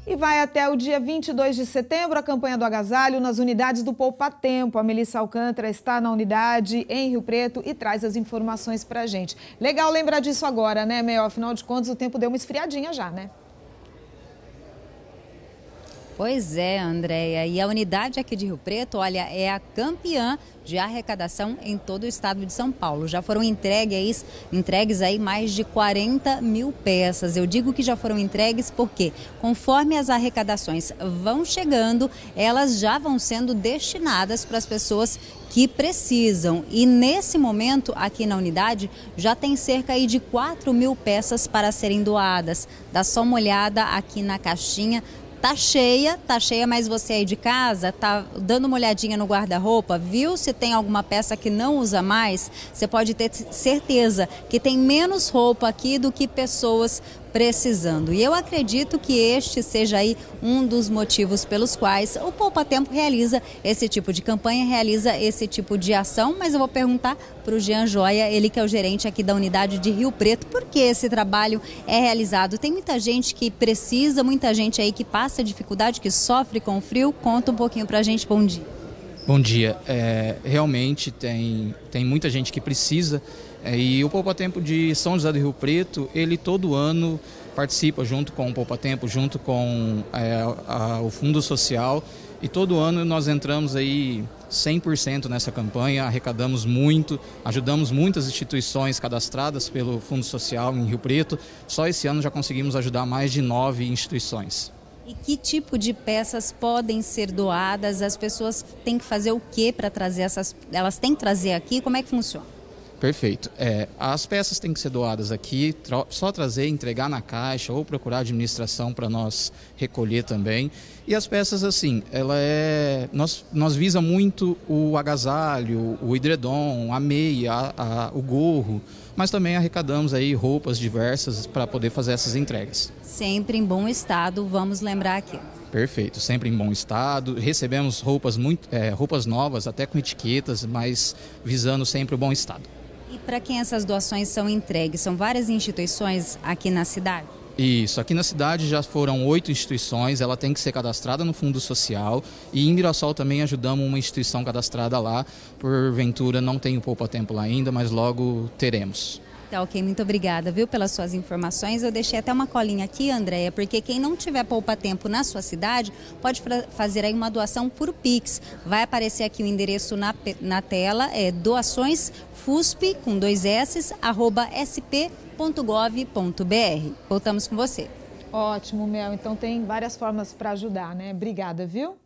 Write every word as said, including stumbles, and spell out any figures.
E vai até o dia vinte e dois de setembro a campanha do agasalho nas unidades do Poupa Tempo. A Melissa Alcântara está na unidade em Rio Preto e traz as informações pra gente. Legal lembrar disso agora, né, Mel? Afinal de contas, o tempo deu uma esfriadinha já, né? Pois é, Andréia. E a unidade aqui de Rio Preto, olha, é a campeã de arrecadação em todo o estado de São Paulo. Já foram entregues, entregues aí mais de quarenta mil peças. Eu digo que já foram entregues porque, conforme as arrecadações vão chegando, elas já vão sendo destinadas para as pessoas que precisam. E nesse momento, aqui na unidade, já tem cerca aí de quatro mil peças para serem doadas. Dá só uma olhada aqui na caixinha. Tá cheia, tá cheia, mas você aí de casa tá dando uma olhadinha no guarda-roupa, viu se tem alguma peça que não usa mais? Você pode ter certeza que tem menos roupa aqui do que pessoas precisando. E eu acredito que este seja aí um dos motivos pelos quais o Poupa Tempo realiza esse tipo de campanha, realiza esse tipo de ação, mas eu vou perguntar para o Jean Joia, ele que é o gerente aqui da unidade de Rio Preto, por que esse trabalho é realizado? Tem muita gente que precisa, muita gente aí que passa dificuldade, que sofre com o frio. Conta um pouquinho para a gente. Bom dia. Bom dia. É, realmente tem, tem muita gente que precisa é, e o Poupa Tempo de São José do Rio Preto, ele todo ano participa junto com o Poupa Tempo, junto com é, a, o Fundo Social, e todo ano nós entramos aí cem por cento nessa campanha, arrecadamos muito, ajudamos muitas instituições cadastradas pelo Fundo Social em Rio Preto. Só esse ano já conseguimos ajudar mais de nove instituições. E que tipo de peças podem ser doadas? As pessoas têm que fazer o que para trazer essas... Elas têm que trazer aqui? Como é que funciona? Perfeito. É, as peças têm que ser doadas aqui, só trazer, entregar na caixa ou procurar a administração para nós recolher também. E as peças, assim, ela é, nós, nós visa muito o agasalho, o edredom, a meia, a, a, o gorro, mas também arrecadamos aí roupas diversas para poder fazer essas entregas. Sempre em bom estado, vamos lembrar aqui. Perfeito, sempre em bom estado. Recebemos roupas, muito, é, roupas novas, até com etiquetas, mas visando sempre o bom estado. E para quem essas doações são entregues? São várias instituições aqui na cidade? Isso, aqui na cidade já foram oito instituições, ela tem que ser cadastrada no Fundo Social, e em Mirassol também ajudamos uma instituição cadastrada lá, porventura não tem o Poupa Tempo lá ainda, mas logo teremos. Tá ok, muito obrigada, viu, pelas suas informações. Eu deixei até uma colinha aqui, Andréia, porque quem não tiver Poupa Tempo na sua cidade pode fazer aí uma doação por Pix. Vai aparecer aqui o endereço na, na tela, é doações fusp, com dois S, arroba sp ponto gov ponto br. Voltamos com você. Ótimo, Mel. Então tem várias formas para ajudar, né? Obrigada, viu?